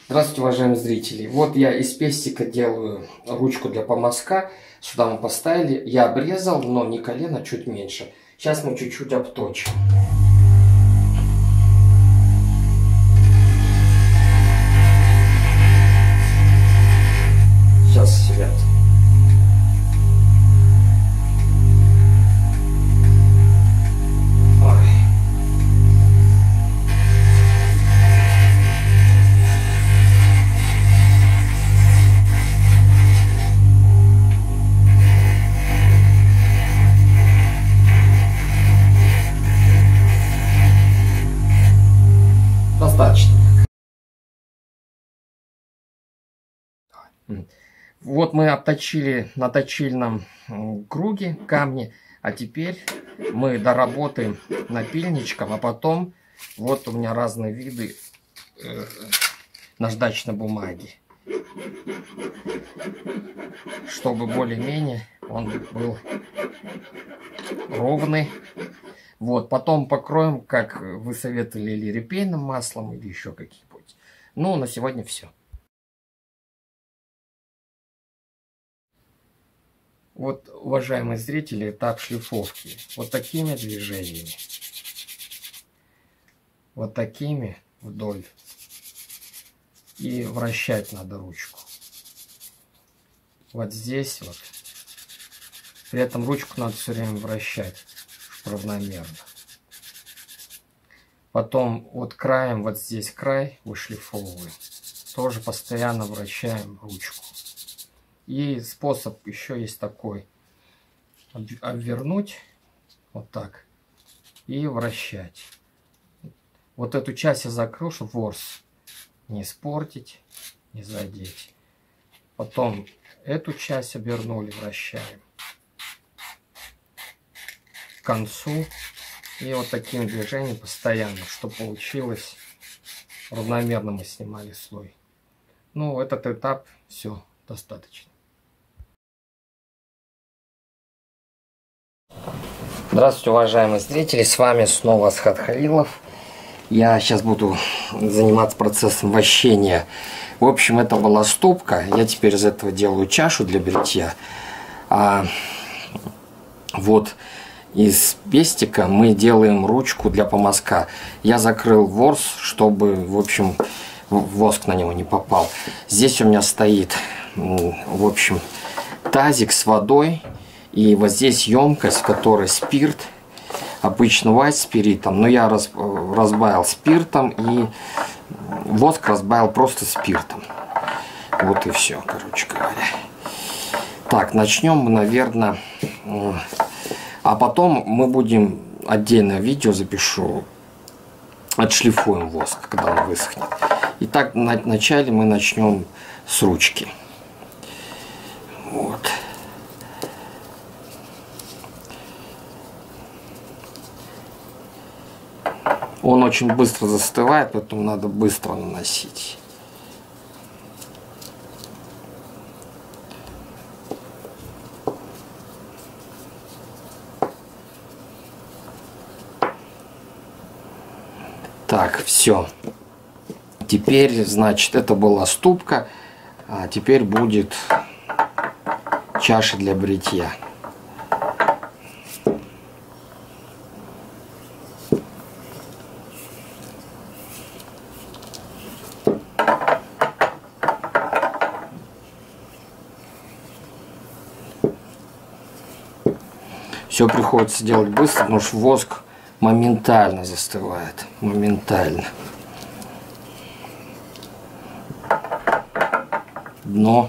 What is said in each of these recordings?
Здравствуйте, уважаемые зрители. Вот я из пестика делаю ручку для помазка. Сюда мы поставили. Я обрезал, но не колено, чуть меньше. Сейчас мы чуть-чуть обточим. Сейчас, ребят. Достаточно. Вот мы обточили на точильном круге камни, а теперь мы доработаем напильничком, а потом вот у меня разные виды наждачной бумаги, чтобы более-менее он был ровный. Вот, потом покроем, как вы советовали, или репейным маслом, или еще какие-нибудь. Ну, на сегодня все. Вот, уважаемые зрители, этап шлифовки. Вот такими движениями. Вот такими вдоль. И вращать надо ручку. Вот здесь вот. При этом ручку надо все время вращать равномерно. Потом вот краем, вот здесь край вышлифовываем. Тоже постоянно вращаем ручку. И способ еще есть такой. Обвернуть вот так и вращать. Вот эту часть я закрыл, чтобы ворс не испортить, не задеть. Потом эту часть обернули, вращаем к концу. И вот таким движением постоянно, чтобы получилось равномерно мы снимали слой. Ну, этот этап все достаточно. Здравствуйте, уважаемые зрители, с вами снова Асхат Халилов. Я сейчас буду заниматься процессом вощения. В общем, это была ступка. Я теперь из этого делаю чашу для бритья. Вот из пестика мы делаем ручку для помазка. Я закрыл ворс, чтобы, в общем, воск на него не попал. Здесь у меня стоит, в общем, тазик с водой. И вот здесь емкость, в которой спирт. Обычно white спиритом, но я разбавил спиртом и воск разбавил просто спиртом. Вот и все, короче говоря. Так, начнем мы, наверное... А потом мы будем, отдельное видео запишу, отшлифуем воск, когда он высохнет. Итак, вначале мы начнем с ручки. Вот. Он очень быстро застывает, поэтому надо быстро наносить. Так, все. Теперь, значит, это была ступка, а теперь будет чаша для бритья. Все приходится делать быстро, потому что воск моментально застывает. Моментально. Дно.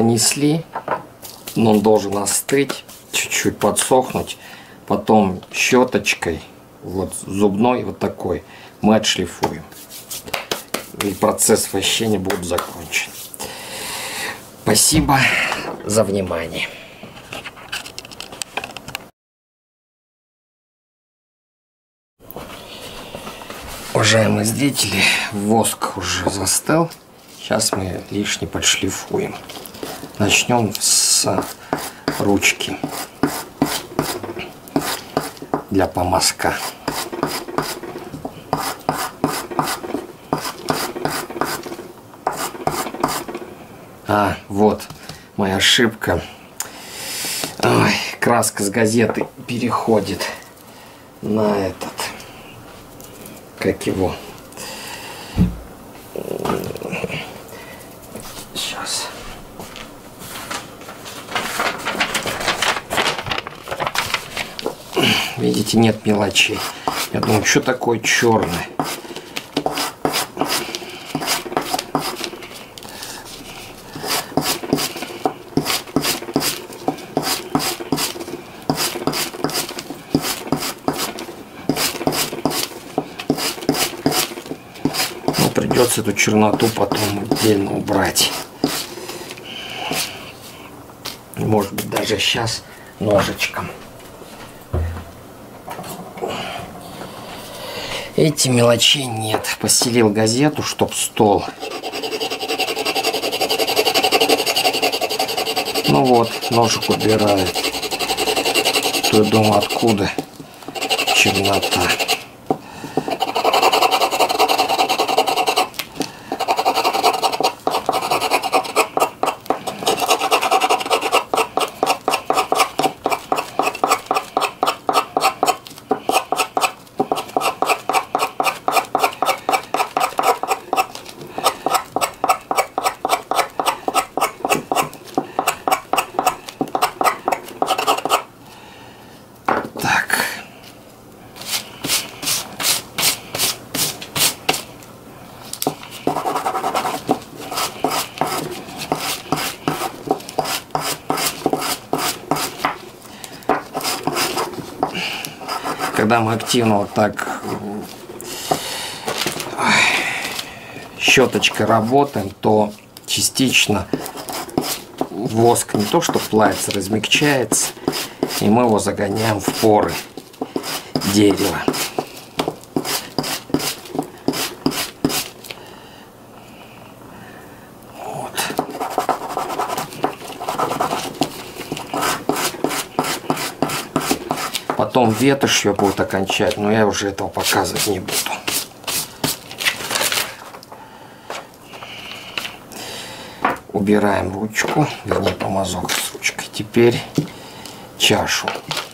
нанесли, но он должен остыть, чуть-чуть подсохнуть. Потом щеточкой, вот зубной, вот такой, мы отшлифуем. И процесс вощения будет закончен. Спасибо за внимание. Уважаемые зрители, воск уже застыл. Сейчас мы лишний подшлифуем. Начнем с ручки для помазка. Вот моя ошибка. Ой, краска с газеты переходит на этот, как его. Сейчас. Видите, нет мелочей. Я думаю, что такое черное? Придется эту черноту потом отдельно убрать. Может быть, даже сейчас ножичком. Эти мелочей нет. Постелил газету, чтоб стол. Ну вот, ножик убирает. То я думаю, откуда чернота. Когда мы активно вот так щеточкой работаем, то частично воск не то что плавится, размягчается, и мы его загоняем в поры дерева. Потом ветошью будет окончать, но я уже этого показывать не буду. Убираем ручку, вернее помазок с ручкой. Теперь чашу.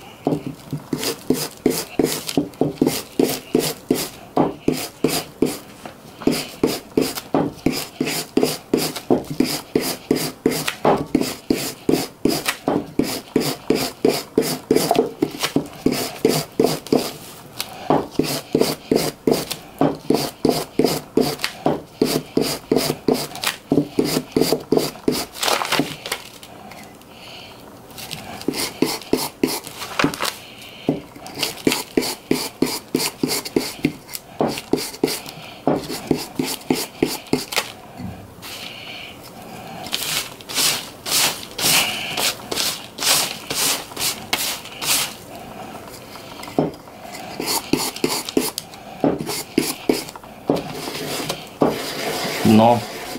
Но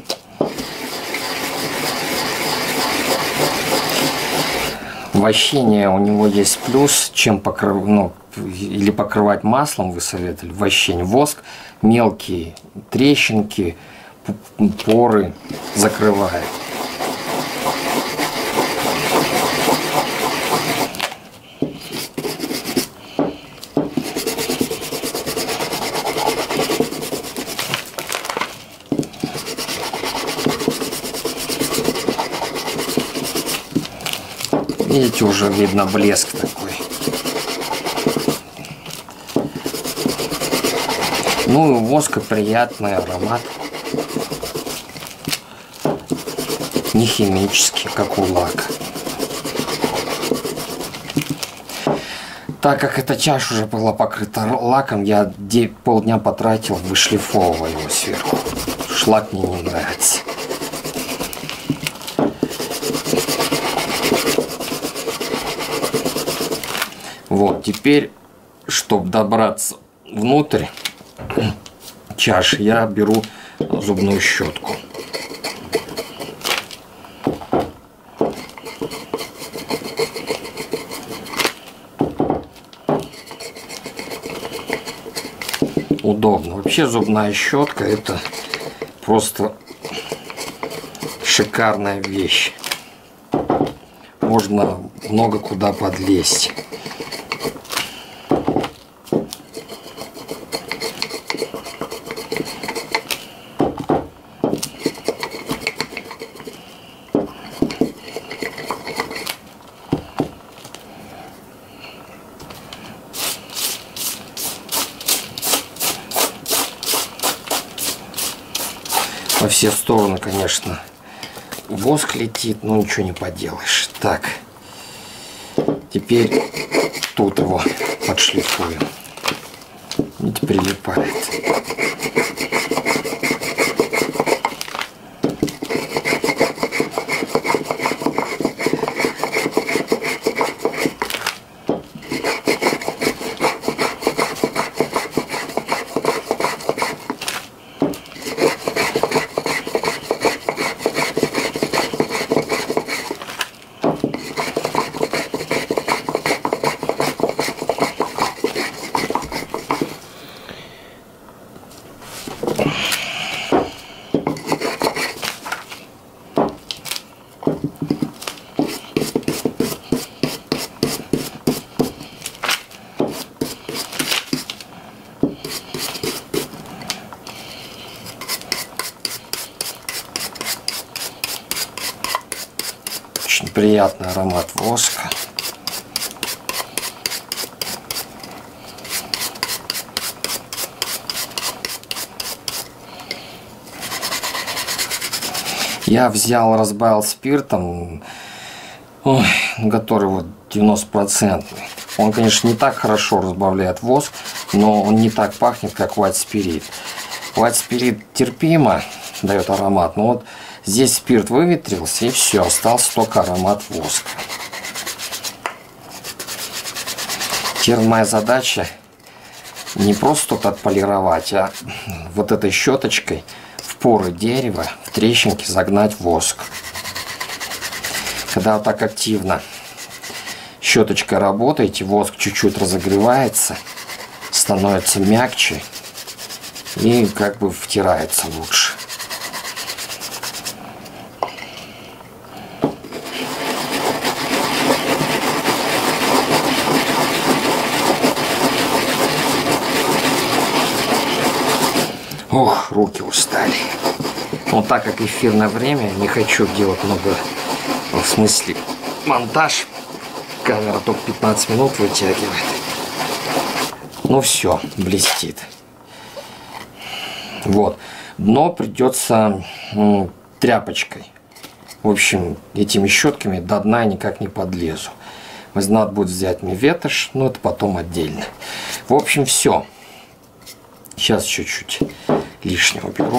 вощение у него есть плюс, чем или покрывать маслом, вы советовали, вощение. Воск мелкие трещинки, поры закрывает. Видите, уже видно блеск такой. Ну и у воска приятный аромат. не химический, как у лака. Так как эта чаша уже была покрыта лаком, я полдня потратил, вышлифовывая его сверху. Шлак мне не нравится. Вот, теперь, чтобы добраться внутрь чаши, я беру зубную щетку. Удобно. Вообще зубная щетка — это просто шикарная вещь. Можно много куда подлезть. Во все стороны, конечно, воск летит, но ничего не поделаешь. Так, теперь тут его подшлифую. Видите, прилипает. Очень приятный аромат воска. Я взял, разбавил спиртом, который вот 90%. Он, конечно, не так хорошо разбавляет воск, но он не так пахнет, как White Spirit. White Spirit терпимо дает аромат, но вот здесь спирт выветрился, и все, остался только аромат воска. Теперь моя задача не просто тут отполировать, а вот этой щеточкой в поры дерева, в трещинки загнать воск. Когда вот так активно щеточкой работаете, воск чуть-чуть разогревается, становится мягче и как бы втирается лучше. Ох, руки устали. Но так как эфирное время, не хочу делать много, в смысле, монтаж. Камера только 15 минут вытягивает. Ну все, блестит. Вот. Дно придется тряпочкой. В общем, этими щетками до дна никак не подлезу. Надо будет взять мне ветошь, но это потом отдельно. В общем, все. Сейчас чуть-чуть лишнего беру.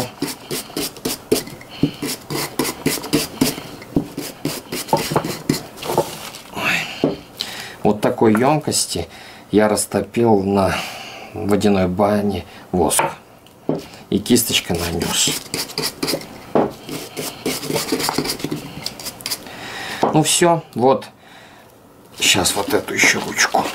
Вот такой емкости я растопил на водяной бане воск. И кисточкой нанес. Ну все, вот. Сейчас вот эту еще ручку.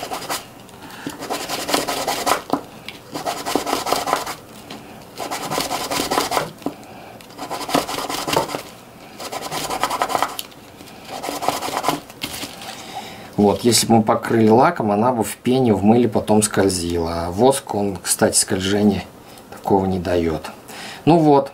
Вот, если бы мы покрыли лаком, она бы в пене, в мыле потом скользила. А воск, он, кстати, скольжения такого не дает. Ну вот.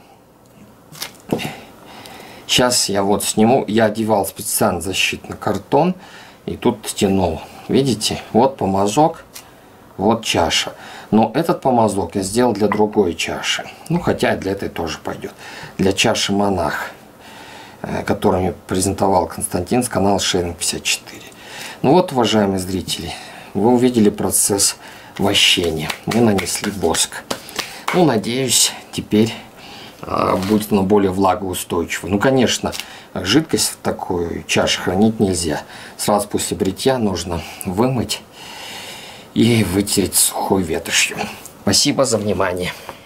Сейчас я вот сниму. Я одевал специально защитный картон. И тут тянул. Видите? Вот помазок. Вот чаша. Но этот помазок я сделал для другой чаши. Ну, хотя и для этой тоже пойдет. Для чаши монах. которыми презентовал Константин с канала Шейнинг 54. Ну вот, уважаемые зрители, вы увидели процесс вощения. Мы нанесли воск. Ну, надеюсь, теперь будет она более влагоустойчивой. Ну, конечно, жидкость в такой чаше хранить нельзя. Сразу после бритья нужно вымыть и вытереть сухой ветошью. Спасибо за внимание.